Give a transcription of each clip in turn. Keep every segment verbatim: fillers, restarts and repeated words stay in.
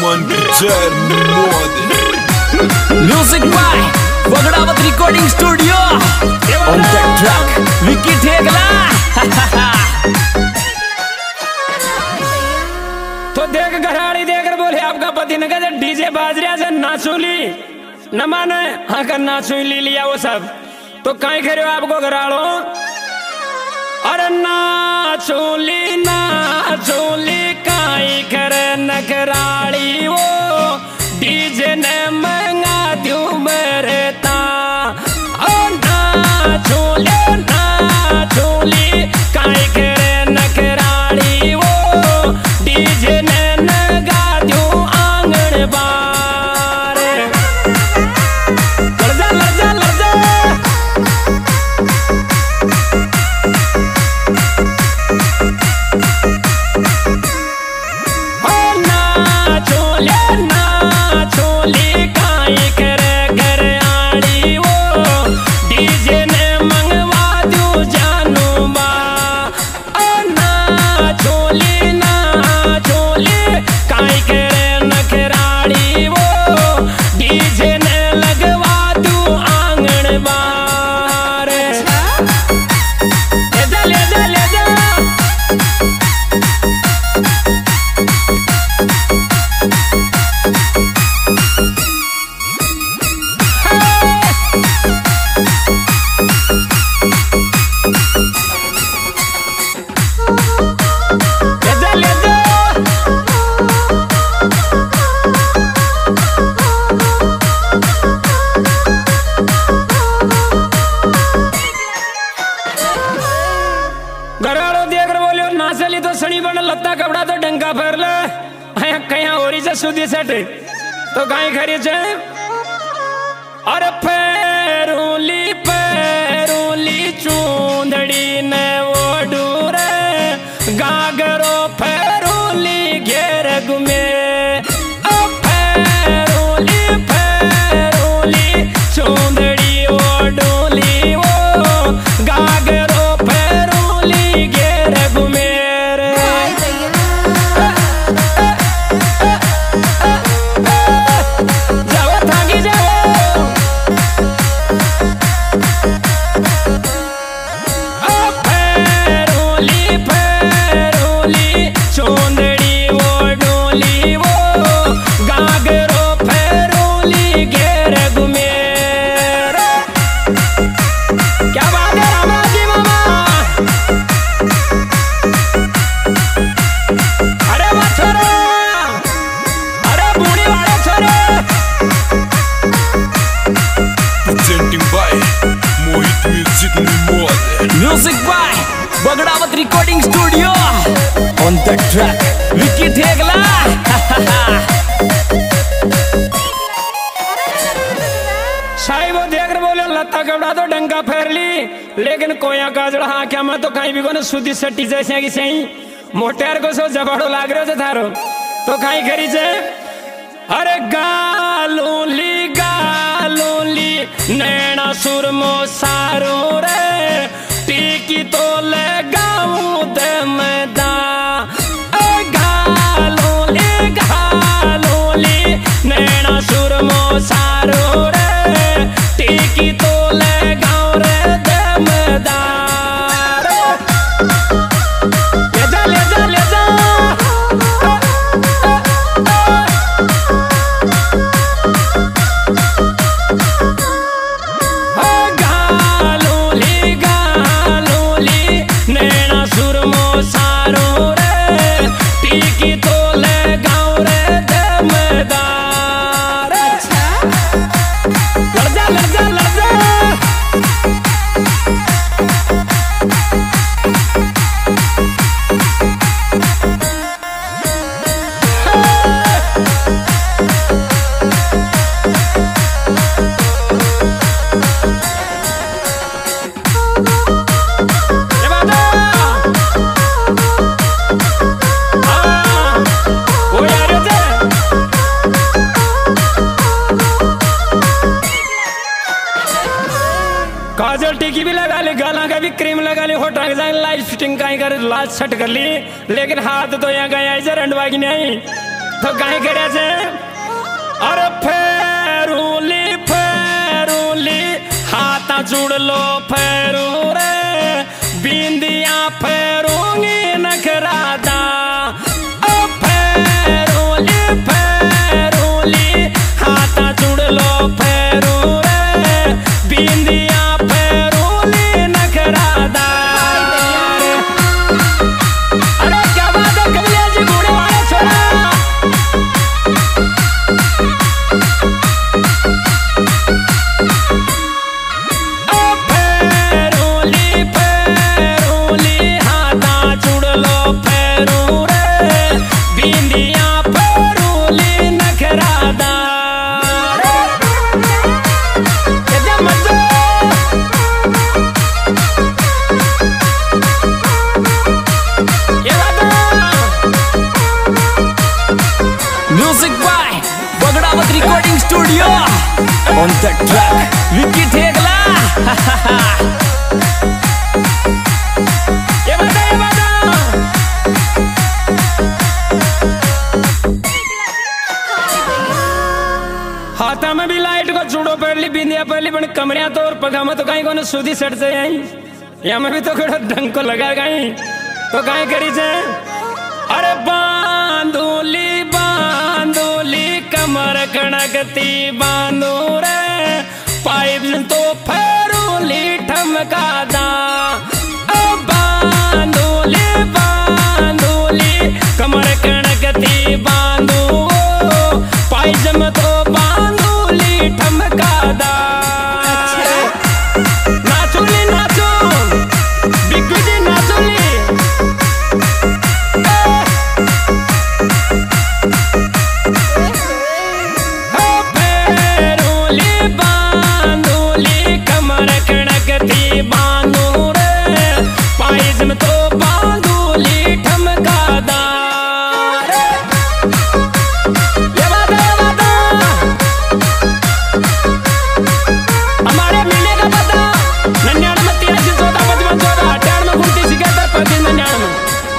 Manchar music by Bagdawat recording studio on the track Vicky Thegla. तो देख घराड़ी देकर बोले आपका पति ने कहा डीजे बाज रहा से नाचूली न माने हाँ कर नाचूली लिया वो सब तो कहीं करे आपको घराड़ो अरे नाचूली नाचूली काई करे नकराड़ी वो डीजे ने मंगा दू मेरे ता नाचूली नाचूली काई करे नकराड़ी वो डीजे ने नगा दू आंगन बार लड़जा लड़जा लड़जा कपड़ा तो डंका फेर ले कहीं और सुधी सेट तो कहीं खरी छे अरे पैरूली पैरूली चूंदड़ी ने वो डूरे गागरो पैरूली घेर घुमे पैरूली पैरूली चूंदड़ी वो डोली वो गागरो पैरूली घेर घुमे music by Bagdawat recording studio on the track Vicky Thegla. साहिब देख रहे बोले लता कपड़ा तो डंका फेर ली लेकिन कोया काजड़ा हाँ क्या मैं तो कहीं भी को सुधी सट्टी जैसे कि सही मोटेर को सो जबाड़ो लाग रहे हो थारो तो कहीं करी से अरे गालूली गालूली नैना सुरमो सारो रे टीकी तो ले गाऊं दे मैदान गालोली गालोली नैना सुरमो सारो रे टीकी तो ले गाऊं रे दे मैदान ले जा ले जा ले जा काजल टिकी भी लगा ले गाला का भी क्रीम लगा ले होटल के लाइट फिटिंग का कर लाल शर्ट कर ली लेकिन हाथ तो यहाँ गया इधर अंडवा की नहीं तो कहीं करे से अरे फेरूली फेरूली हाथा जुड़ लो फेरू रे बिंदिया फेरूंगी नखरादा फेरूली फेरूली हाथा जुड़ लो फेरू रे बिंदिया फेरूली नखरादा। अरे क्या बात है कमलिया जी घोड़े वाले छोरा recording studio on the track Vicky Thegla. ये बता ये बता हाथा में भी लाइट को चूड़ो पहली बिंदिया पहली बन कमरिया तो और पगा में तो कहीं को सूदी सट से आई या में भी तो कड़ो ढंग को लगा कहीं तो कहीं करी से अरे बांधोली बांधोली कमर कणकती बांधो रे पाइप तो फेरूली ठमका दा बांधोली बांधोली कमर कणकती बांधो पाइप तो बांधोली ठमका दा। नाचोली नाचो बिग्गू जी नाचोली बांधो रे पाइज में तो बांधोली ठमका दा। ये बात है ये बात हमारे मिलने का पता नन्याण में तिरासी चौदह पचपन चौदह अठारह में उनतीस इकहत्तर पच्चीस नन्याण में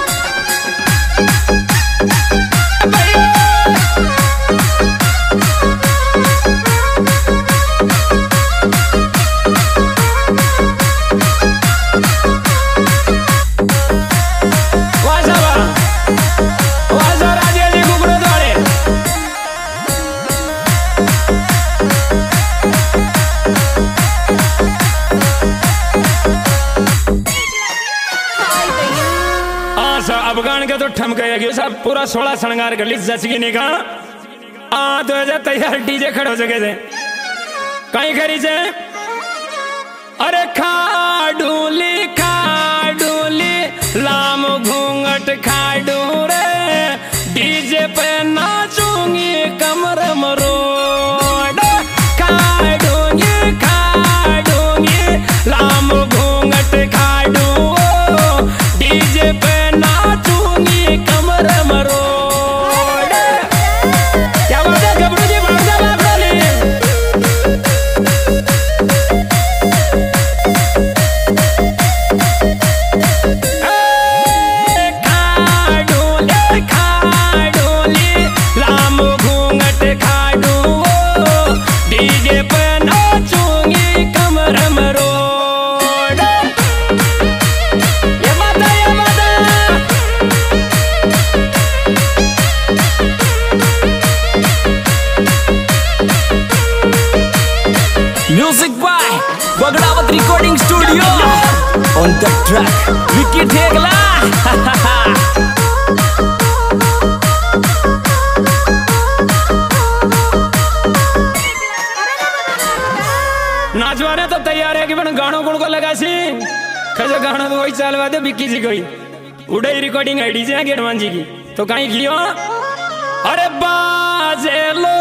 अफगान का तो ठमका गया सब पूरा सोलह श्रृंगार कर ली जचगी का आ तो ऐसा तैयार डीजे खड़े हो सके थे कहीं करी से अरे खाडूली खाडूली लाम घूंघट खाडू रे डीजे पे नाचूंगी कमर मरोड़ खाडूंगी खाडूंगी लाम घूंघट खाडू डीजे पे नाचूंगी कमर मरोड़। क्या बात है गबरू जी भाग जा भाग खाडोली खाडोली लाम घूंघट खाडू डीजे पे नाचूंगी कमर मरोड़। Music by Bagdawat recording studio on the track Vicky Thegla. नाचवाने तो तैयार है कि बन गानों गुण को लगा सी कैसे गाना तो वही चलवा दे विक्की जी कोई उड़ाई रिकॉर्डिंग आईडी से हनुमान जी की तो कहीं की हो अरे बाजे लो